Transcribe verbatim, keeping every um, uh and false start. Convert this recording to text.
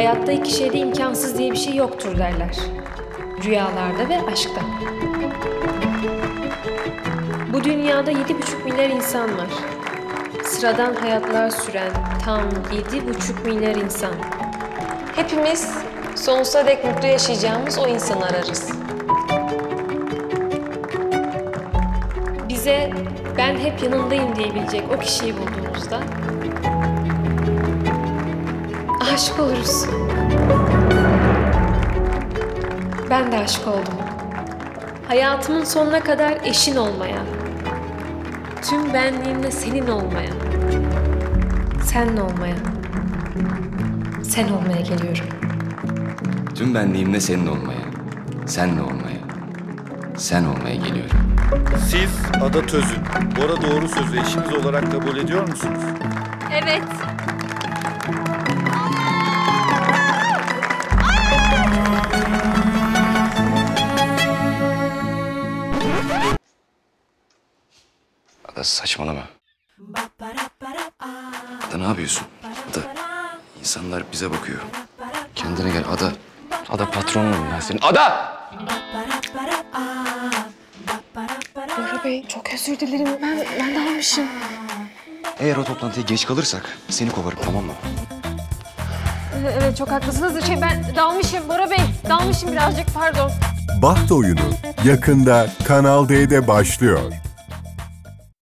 Hayatta iki şeyde imkansız diye bir şey yoktur derler. Rüyalarda ve aşkta. Bu dünyada yedi buçuk milyar insan var. Sıradan hayatlar süren tam yedi buçuk milyar insan. Hepimiz sonsuza dek mutlu yaşayacağımız o insanı ararız. Bize ben hep yanındayım diyebilecek o kişiyi bulduğumuzda aşık oluruz. Ben de aşık oldum. Hayatımın sonuna kadar eşin olmaya, tüm benliğimle senin olmaya, senle olmaya, sen olmaya geliyorum. Tüm benliğimle senin olmaya, senle olmaya, sen olmaya geliyorum. Siz Ada Tözün, Bora Doğru Söz'ü eşiniz olarak kabul ediyor musunuz? Evet. Ada saçmalama. Ada ne yapıyorsun? Ada, insanlar bize bakıyor. Kendine gel Ada. Ada patronum ben senin. Ada! Bora Bey çok özür dilerim. Ben, ben dalmışım. Eğer o toplantıya geç kalırsak seni kovarım, tamam mı? Evet çok haklısınız. Şey ben dalmışım Bora Bey. Dalmışım birazcık, pardon. Baht Oyunu yakında Kanal D'de başlıyor.